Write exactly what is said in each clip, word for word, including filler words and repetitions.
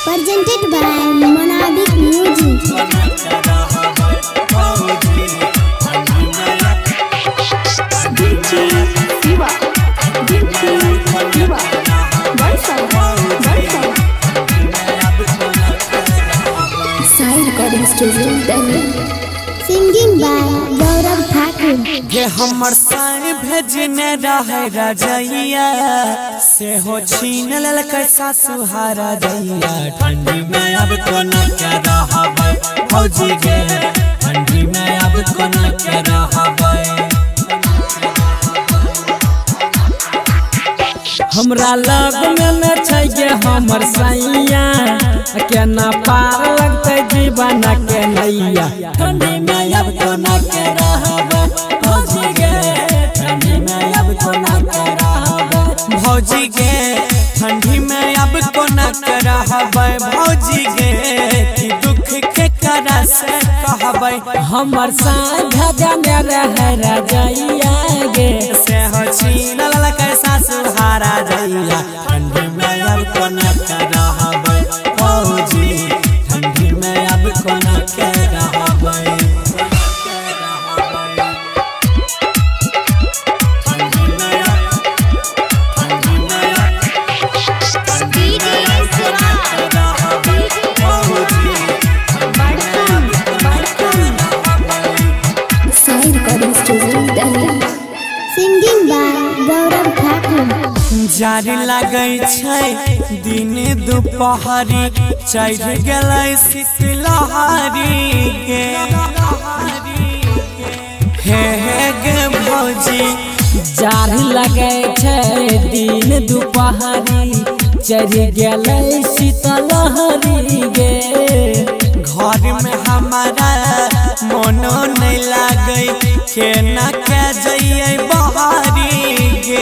presented by Monabic Music. Sai Recording Studio, Delhi. Singing by Gaurav Thakur. ये हमर साई भेजने रहे राजैया से हो छीन ललक सासुहारा दैया। ठंडी में अब को न क्या रहबै फौजी गे, ठंडी में अब को न क्या रहबै। हमरा लग में न छै गे हमर सैया, केना पार लगते जीवन के नैया। ठंडी में अब को न क्या रहबै भौजी गे, ठंडी में अब को न क्या रहबै भौजी गे, ठंडी में अब को न क्या रहबै भौजी गे। कि दुख के करा से कहबै हमर साझा जाने रहे राजैया गे, से हो छीन ललक सासुहारा दैया। ठंडी में अब को न क्या रहबै भौजी, ठंडी में अब को न क्या रहबै। Sai Recording Studio, Delhi. Singing by Gaurav Thakur. जारी लगे छै दिन दुपहरी, चढ़ गलै शीतलहरी गे। हे हे गे भौजी जारी लगे छै दिन दुपहरी, चढ़ गलै शीतलहरी गे। घर में हमारा मनो नहीं लागे, केना के जइए बहारी गे।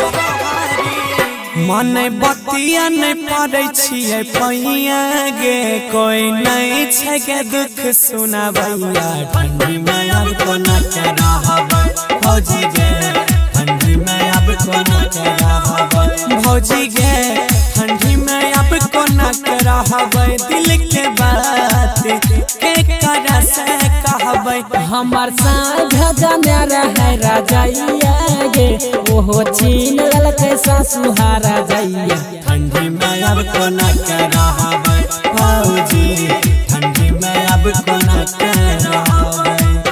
मन बतिया नहीं पड़े छिए पैया गे, कोई नहीं छै के दुख सुनाबैया। ठंडी में अब को न क्या रहबै भौजी गे, ठंडी में अब को न क्या रहबै भौजी गे, ठंडी में अब को न क्या रहबै। दिल के बात के करा से कहबै हमर साझा जाने रहे राजैया गे, ओहो छीन ललक सासुहारा दैया। ठंडी में अब को न क्या रहबै भौजी, ठंडी में अब को न क्या रहबै।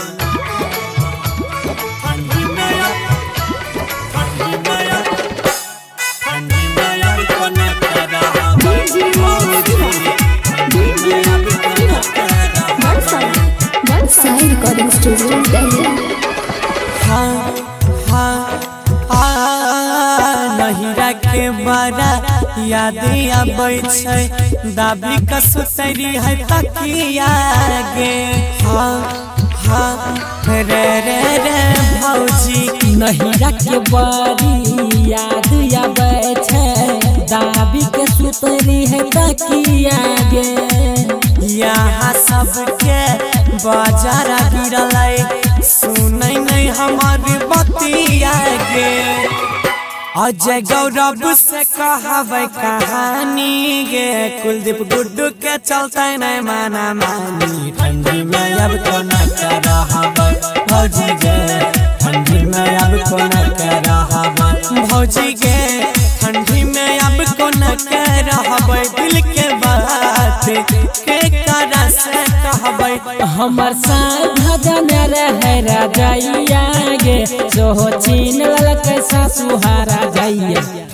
ठंडी में ठंडी में ठंडी में अब को न क्या रहबै भौजी, ठंडी में अब को न क्या रहबै। Sai Recording Studio, Delhi. हाँ हाँ हाँ नहिरा के बड़ा याद आबै छै, दाबी का सुतरी है तकिया गे। हाँ हाँ रे रे रे भौजी नहिरा के बड़ी याद आबै छै, दाबी के सुतरी है तकिया गे। यहाँ सबके बाजार गिरलै, सुनै नहीं हमारी बतिया गे। अजय गौरव से कहबै कहानी गे, कुलदीप गुड्डू के चलते नहीं माना मानी। ठंडी में अब को न क्या रहबै भौजी गे, ठंडी में अब को न क्या रहबै भौजी गे, ठंडी में अब को न क्या रहबै। दिल के बात के करा से कहबै हमर साझा जाने रहे राजैया गे, जो छीन ललक सासुहारा दैया।